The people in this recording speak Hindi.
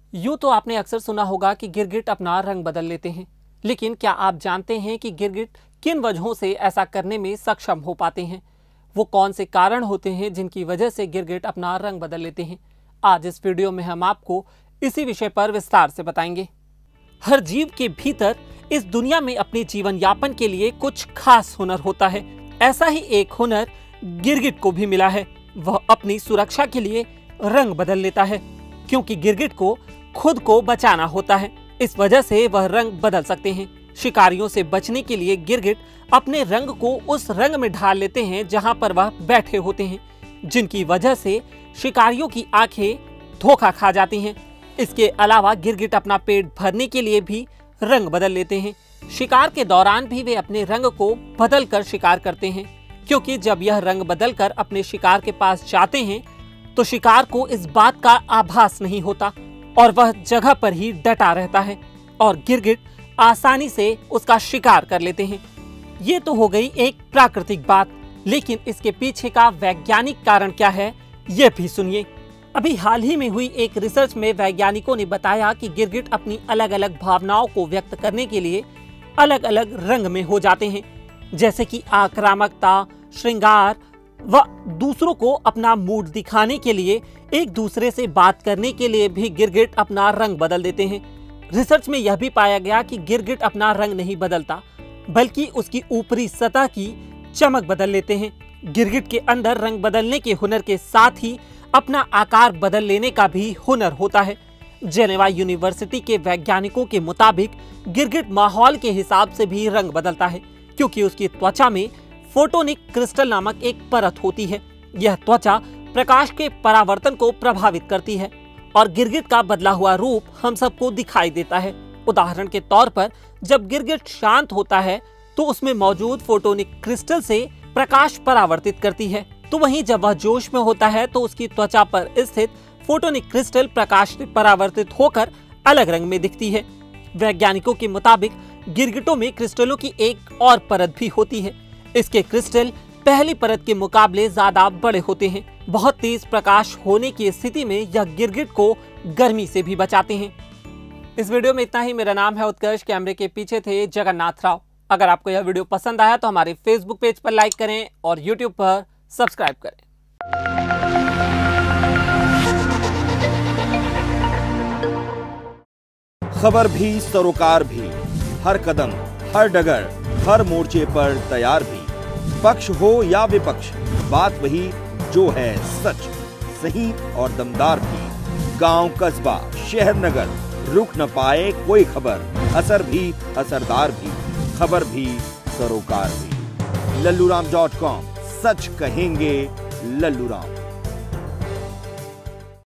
यूं तो आपने अक्सर सुना होगा कि गिरगिट अपना रंग बदल लेते हैं, लेकिन क्या आप जानते हैं कि गिरगिट किन वजहों से ऐसा करने में सक्षम हो पाते हैं? वो कौन से कारण होते हैं जिनकी वजह से गिरगिट अपना रंग बदल लेते हैं? आज इस वीडियो में हम आपको इसी विषय पर विस्तार से बताएंगे। हर जीव के भीतर इस दुनिया में अपने जीवन यापन के लिए कुछ खास हुनर होता है। ऐसा ही एक हुनर गिरगिट को भी मिला है। वह अपनी सुरक्षा के लिए रंग बदल लेता है, क्योंकि गिरगिट को खुद को बचाना होता है। इस वजह से वह रंग बदल सकते हैं। शिकारियों से बचने के लिए गिरगिट अपने रंग को उस रंग में ढाल लेते हैं जहां पर वह बैठे होते हैं, जिनकी वजह से शिकारियों की आंखें धोखा खा जाती हैं। इसके अलावा गिरगिट अपना पेट भरने के लिए भी रंग बदल लेते हैं। शिकार के दौरान भी वे अपने रंग को बदल कर शिकार करते हैं, क्योंकि जब यह रंग बदल कर अपने शिकार के पास जाते हैं तो शिकार को इस बात का आभास नहीं होता और वह जगह पर ही डटा रहता है और गिरगिट आसानी से उसका शिकार कर लेते हैं। ये तो हो गई एक प्राकृतिक बात, लेकिन इसके पीछे का वैज्ञानिक कारण क्या है, ये भी सुनिए। अभी हाल ही में हुई एक रिसर्च में वैज्ञानिकों ने बताया कि गिरगिट अपनी अलग अलग भावनाओं को व्यक्त करने के लिए अलग अलग रंग में हो जाते हैं, जैसे कि आक्रामकता, श्रृंगार व दूसरों को अपना मूड दिखाने के लिए एक दूसरे से बात करने के लिए भी गिरगिट अपना रंग बदल देते हैं। रिसर्च में यह भी पाया गया कि गिरगिट अपना रंग नहीं बदलता, बल्कि उसकी ऊपरी सतह की चमक बदल लेते हैं। गिरगिट के अंदर रंग बदलने के हुनर के साथ ही अपना आकार बदल लेने का भी हुनर होता है। जेनेवा यूनिवर्सिटी के वैज्ञानिकों के मुताबिक गिरगिट माहौल के हिसाब से भी रंग बदलता है, क्योंकि उसकी त्वचा में फोटोनिक क्रिस्टल नामक एक परत होती है। यह त्वचा प्रकाश के परावर्तन को प्रभावित करती है और गिरगिट का बदला हुआ रूप हम सबको दिखाई देता है। उदाहरण के तौर पर जब गिरगिट शांत होता है तो उसमें मौजूद फोटोनिक क्रिस्टल से प्रकाश परावर्तित करती है, तो वहीं जब वह जोश में होता है तो उसकी त्वचा पर स्थित फोटोनिक क्रिस्टल प्रकाश से परावर्तित होकर अलग रंग में दिखती है। वैज्ञानिकों के मुताबिक गिरगिटों में क्रिस्टलों की एक और परत भी होती है। इसके क्रिस्टल पहली परत के मुकाबले ज्यादा बड़े होते हैं। बहुत तेज प्रकाश होने की स्थिति में यह गिरगिट को गर्मी से भी बचाते हैं। इस वीडियो में इतना ही। मेरा नाम है उत्कर्ष, कैमरे के पीछे थे जगन्नाथ राव। अगर आपको यह वीडियो पसंद आया तो हमारे फेसबुक पेज पर लाइक करें और यूट्यूब पर सब्सक्राइब करें। खबर भी सरोकार भी, हर कदम हर डगर हर मोर्चे पर तैयार भी। पक्ष हो या विपक्ष, बात वही जो है सच, सही और दमदार भी। गांव, कस्बा, शहर, नगर, रुक न पाए कोई खबर। असर भी असरदार भी, खबर भी सरोकार भी। लल्लूराम.com, सच कहेंगे लल्लूराम।